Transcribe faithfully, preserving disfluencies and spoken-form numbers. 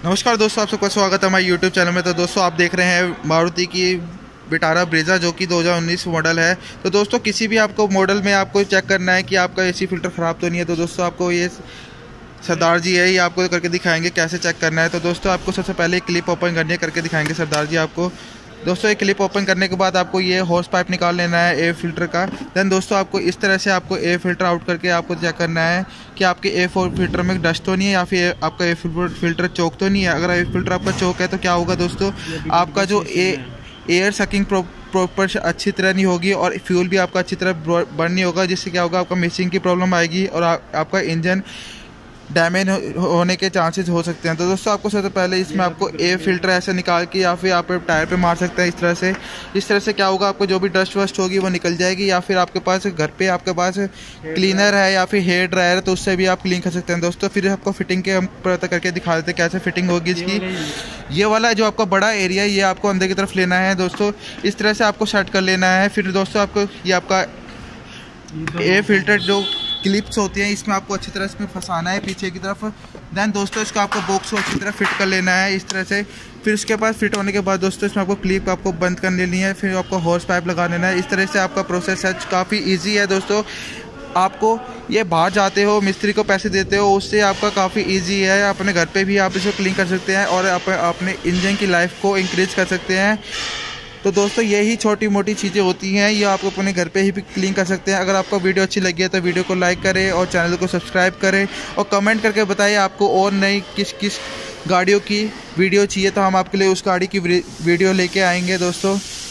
नमस्कार दोस्तों, आप सबका स्वागत है हमारे यूट्यूब चैनल में। तो दोस्तों आप देख रहे हैं मारुति की विटारा ब्रेजा जो कि दो हज़ार उन्नीस मॉडल है। तो दोस्तों किसी भी आपको मॉडल में आपको चेक करना है कि आपका एसी फिल्टर ख़राब तो नहीं है, तो दोस्तों आपको ये सरदार जी है, ये आपको करके दिखाएंगे कैसे चेक करना है। तो दोस्तों आपको सबसे पहले क्लिप ओपन करनी है, करके दिखाएंगे सरदार जी आपको। दोस्तों एक क्लिप ओपन करने के बाद आपको ये हॉर्स पाइप निकाल लेना है एयर फिल्टर का। देन दोस्तों आपको इस तरह से आपको एयर फिल्टर आउट करके आपको चेक करना है कि आपके एयर फिल्टर में डस्ट तो नहीं है या फिर आपका एयर फिल्टर चोक तो नहीं है। अगर एयर फिल्टर आपका चोक है तो क्या होगा दोस्तों, आपका जो एयर सकिंग प्रॉपर अच्छी तरह नहीं होगी और फ्यूल भी आपका अच्छी तरह बर्न नहीं होगा, जिससे क्या होगा आपका मिसिंग की प्रॉब्लम आएगी और आ, आपका इंजन डैमेज होने के चांसेस हो सकते हैं। तो दोस्तों आपको सबसे पहले इसमें आपको एयर फिल्टर ऐसे निकाल के या फिर आप टायर पे मार सकते हैं इस तरह से। इस तरह से क्या होगा, आपको जो भी डस्ट वस्ट होगी वो निकल जाएगी, या फिर आपके पास घर पे आपके पास क्लीनर है या फिर हेयर ड्रायर है तो उससे भी आप क्लीन कर सकते हैं। दोस्तों फिर आपको फिटिंग के हम पता करके दिखा देते हैं कैसे फिटिंग होगी इसकी। ये वाला जो आपका बड़ा एरिया ये आपको अंदर की तरफ लेना है दोस्तों, इस तरह से आपको सेट कर लेना है। फिर दोस्तों आपको ये आपका एयर फिल्टर जो क्लिप्स होती हैं इसमें आपको अच्छी तरह इसमें फंसाना है पीछे की तरफ। देन दोस्तों इसको आपको बॉक्स को अच्छी तरह फिट कर लेना है इस तरह से। फिर उसके बाद फिट होने के बाद दोस्तों इसमें आपको क्लिप आपको बंद कर लेनी है, फिर आपको हॉर्स पाइप लगा लेना है। इस तरह से आपका प्रोसेस है, काफ़ी ईजी है दोस्तों। आपको ये बाहर जाते हो मिस्त्री को पैसे देते हो, उससे आपका काफ़ी ईजी है। अपने घर पर भी आप इसको क्लीन कर सकते हैं और आप अपने इंजन की लाइफ को इंक्रीज कर सकते हैं। तो दोस्तों यही छोटी मोटी चीज़ें होती हैं, ये आपको अपने घर पे ही भी क्लीन कर सकते हैं। अगर आपको वीडियो अच्छी लगी है तो वीडियो को लाइक करें और चैनल को सब्सक्राइब करें और कमेंट करके बताइए आपको और नई किस किस गाड़ियों की वीडियो चाहिए, तो हम आपके लिए उस गाड़ी की वीडियो लेके आएंगे दोस्तों।